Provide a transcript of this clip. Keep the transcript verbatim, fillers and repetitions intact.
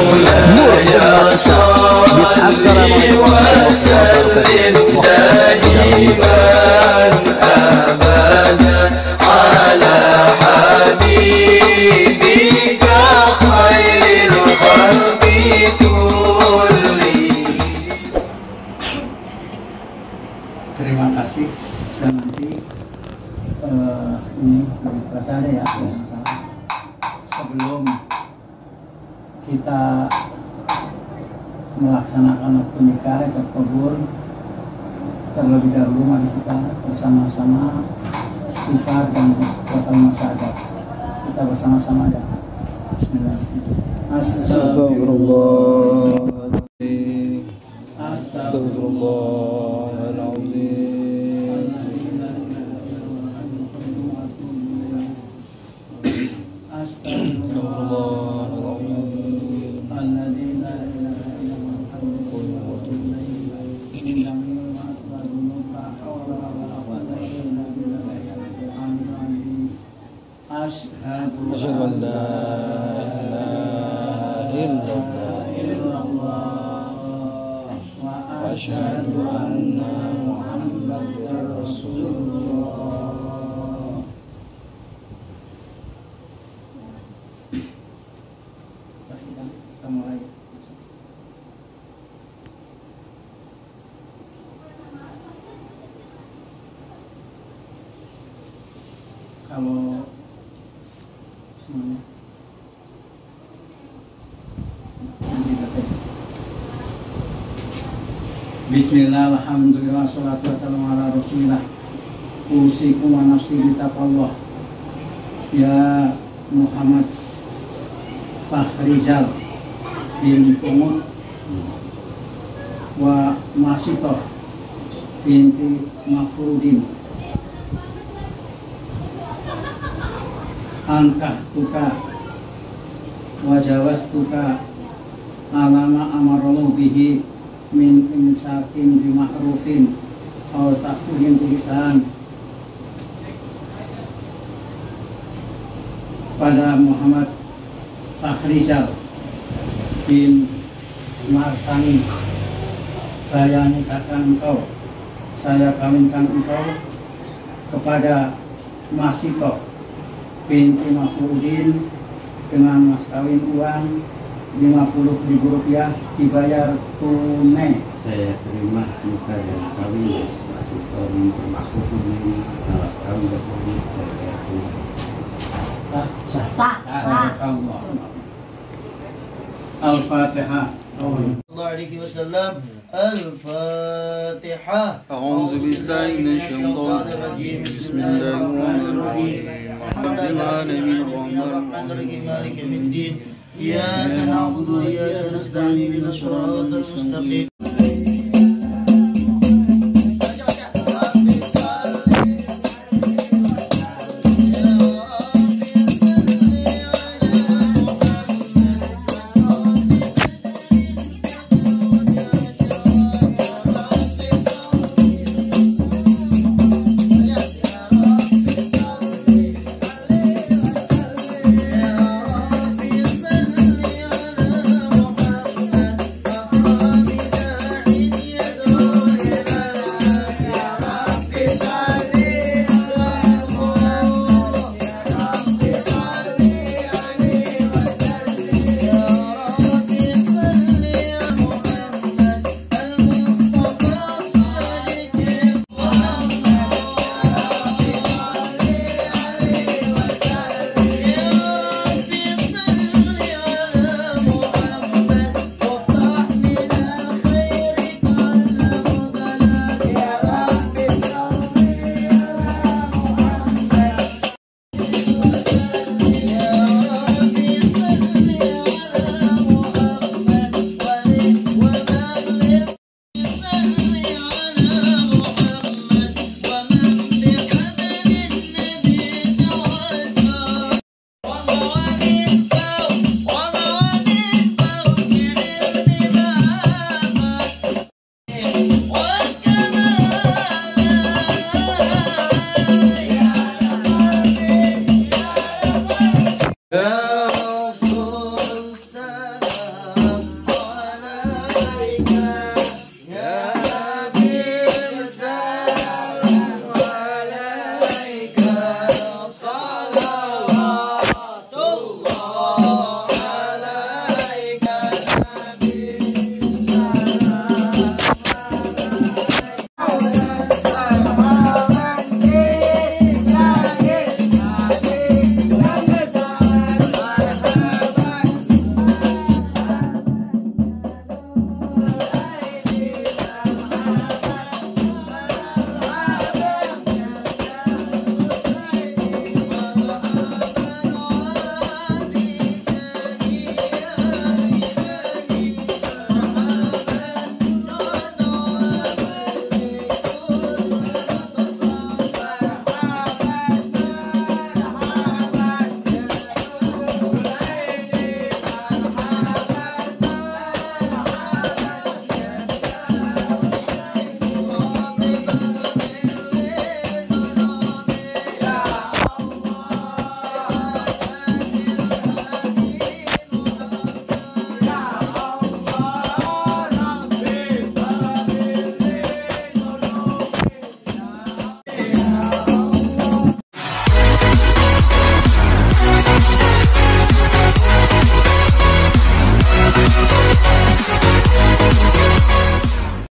مولاي صل وسلم دائما أبدا على حبيبك خير الخلق كلهم. Terima kasih. Dan nanti uh, ini baca aja ya, sebelum kita melaksanakan akad nikah ijab kabul, terlebih dahulu mari kita bersama-sama istighfar dan total masyadat. Kita bersama-sama ya. Bismillahirrahmanirrahim. Astagfirullahaladzim. Astagfirullahaladzim. أشهد أن لا إله إلا الله وأشهد أن محمدا رسول الله. Saksikan, kita mulai. Kalau semuanya Bismillah, alhamdulillah, salatu wassalamu ala rasulillah. Usikum wa nafsi bitaqwallah. Ya Muhammad Fahrizal bin Umut wa Masitoh binti Mafrudin angkah tuka wajawas tuka alama amarallahu bihi min imsakin bima'rufin aw taksirin bihisan pada Muhammad Fahrizal bin Martani, saya nikahkan engkau, saya kawinkan engkau kepada Masito binti Mafrudin dengan mas kawin uang lima puluh ribu rupiah dibayar tunai. Saya terima nikah dan kawin Masito binti Mafrudin kawin berkawin saya bayar tunai. Sah sah sah. Al-Fatihah. Alaihi wasallam. Al-Fatihah. أعوذ بالله من الشيطان الرجيم. بسم الله الرحمن الرحيم. الحمد لله الرحمن الرحيم مالك يوم الدين. إياك نعبد وإياك نستعين اهدنا الصراط المستقيم.